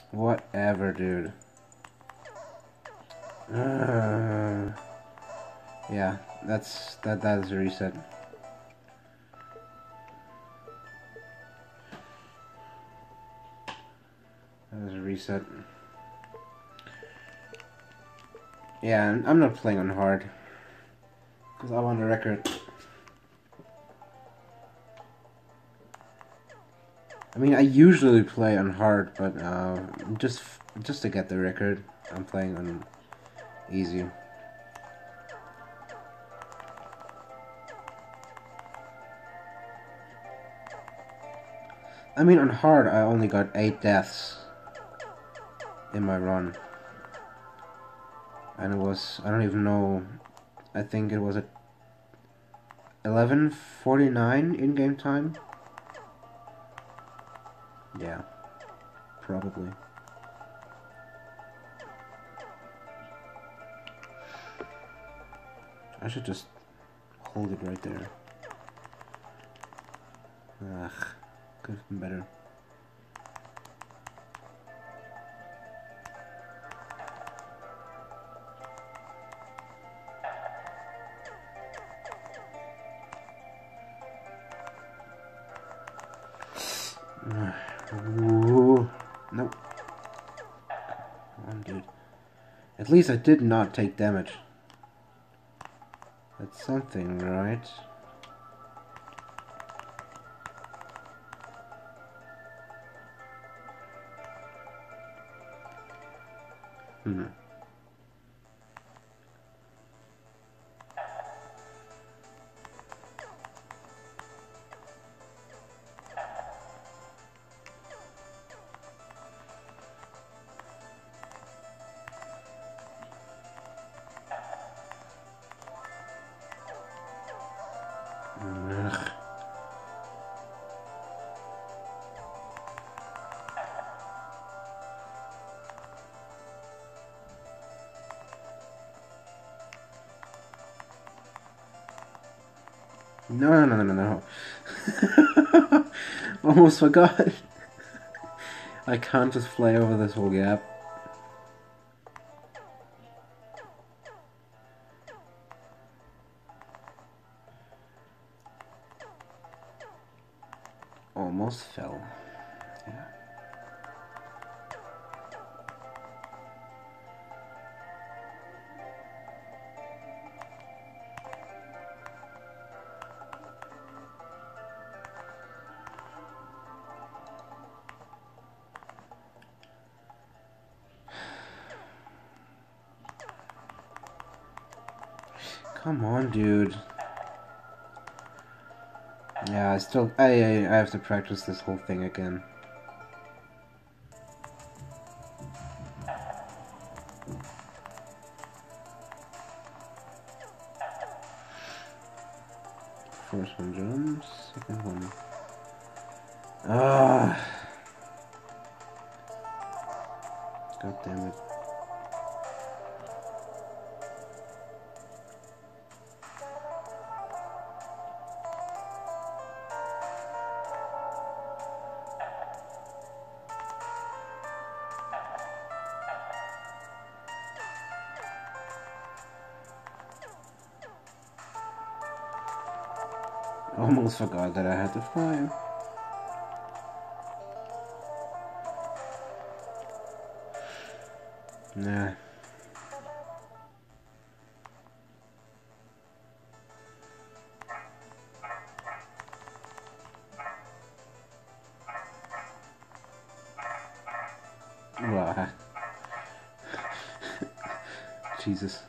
Whatever, dude. Yeah, that is a reset. That is a reset. Yeah, I'm not playing on hard because I want a record. I mean, I usually play on hard, but just to get the record, I'm playing on easy. I mean, on hard, I only got 8 deaths in my run. And it was, I don't even know, I think it was at 11:49 in-game time. Yeah, probably. I should just hold it right there. Ugh, could have been better. Ooh, nope. Come on, dude. At least I did not take damage. That's something, right? Hmm. Ugh. No. Almost forgot. I can't just fly over this whole gap. Almost fell. Yeah. Come on, dude. Yeah, I have to practice this whole thing again. First one jumps, second one. Ah. God damn it. Almost forgot that I had to fly. Nah. Wow. Jesus.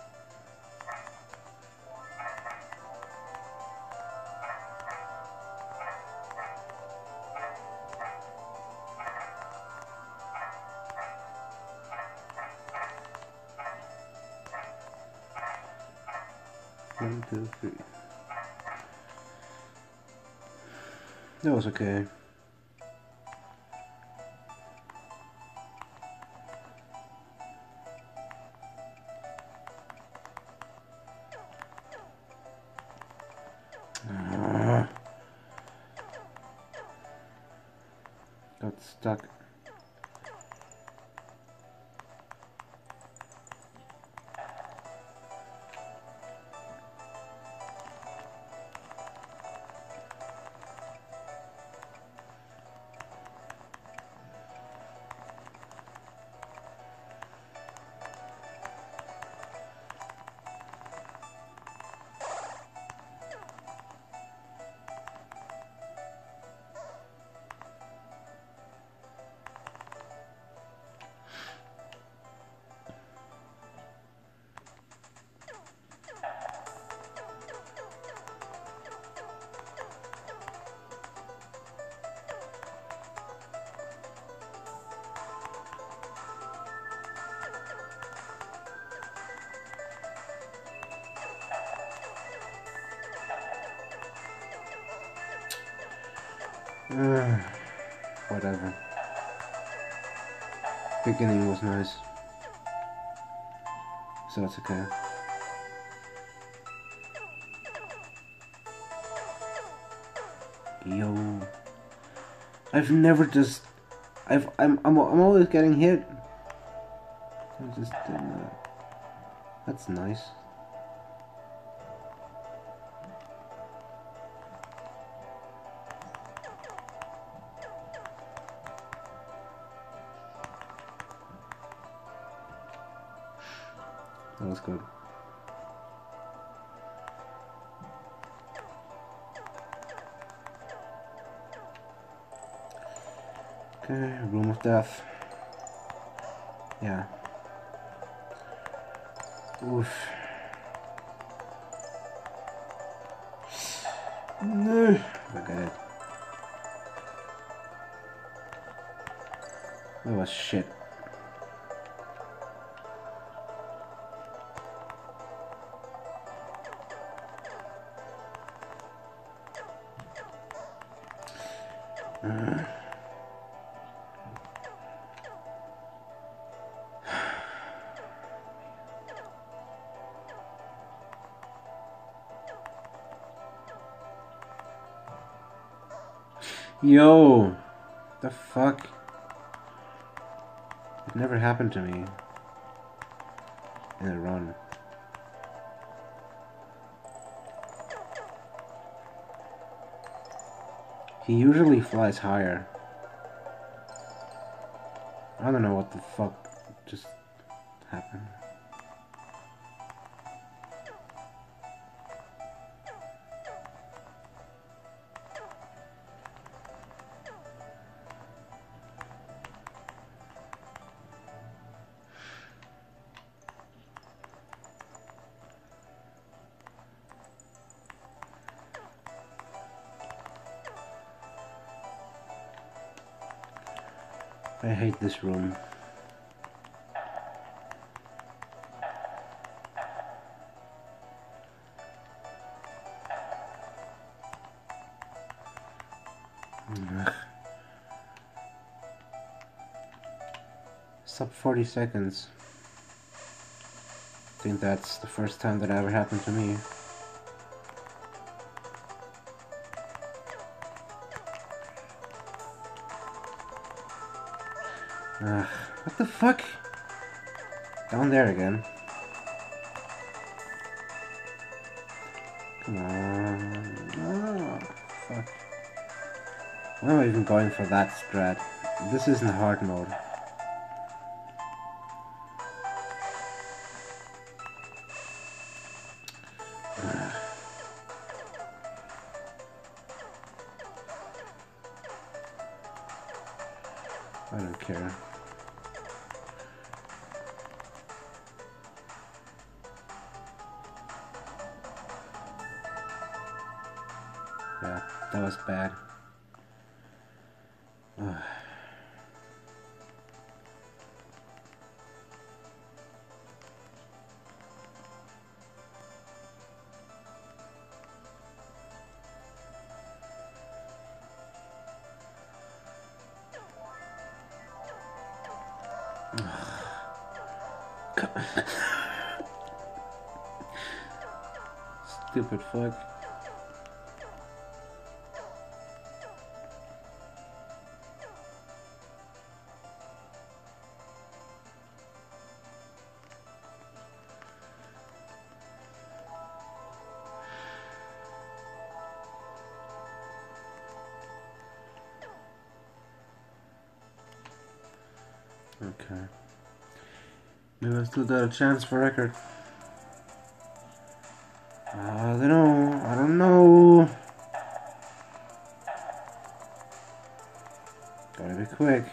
One, two, three. That was okay. Got stuck. Whatever. Beginning was nice. So it's okay. Yo. I've never just... I'm always getting hit. I just didn't... That's nice. That was good. Okay, Room of Death. Yeah. Oof. No. Look at it. That was shit. Yo, the fuck? It never happened to me in a run. He usually flies higher. I don't know what the fuck just happened. I hate this room. Ugh. Sub 40 seconds. I think that's the first time that ever happened to me. Ugh, what the fuck? Down there again. Come on. Oh, fuck. Why am I even going for that strat? This isn't hard mode. Ugh. I don't care. Yeah, that was bad. Ugh. Stupid fuck. Okay. Maybe I still got a chance for record. I don't know. I don't know. Gotta be quick.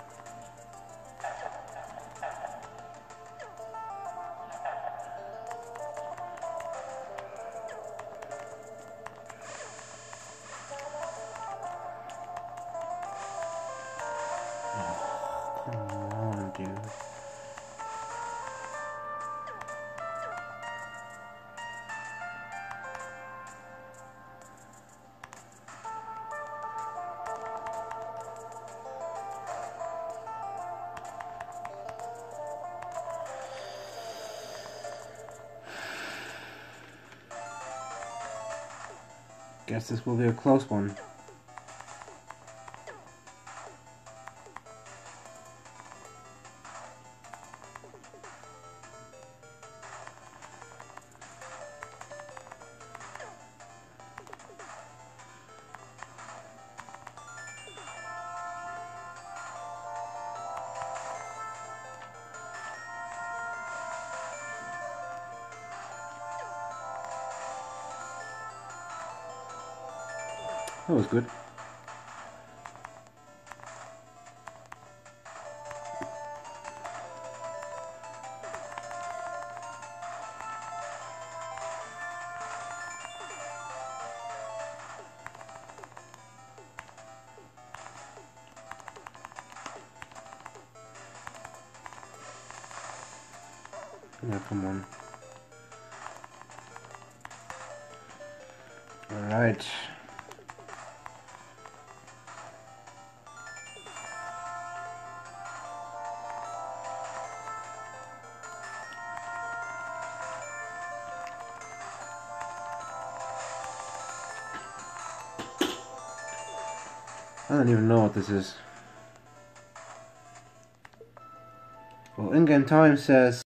Oh, come on, dude. Guess this will be a close one. That was good. Yeah, come on. Alright. I don't even know what this is. Well, in-game time says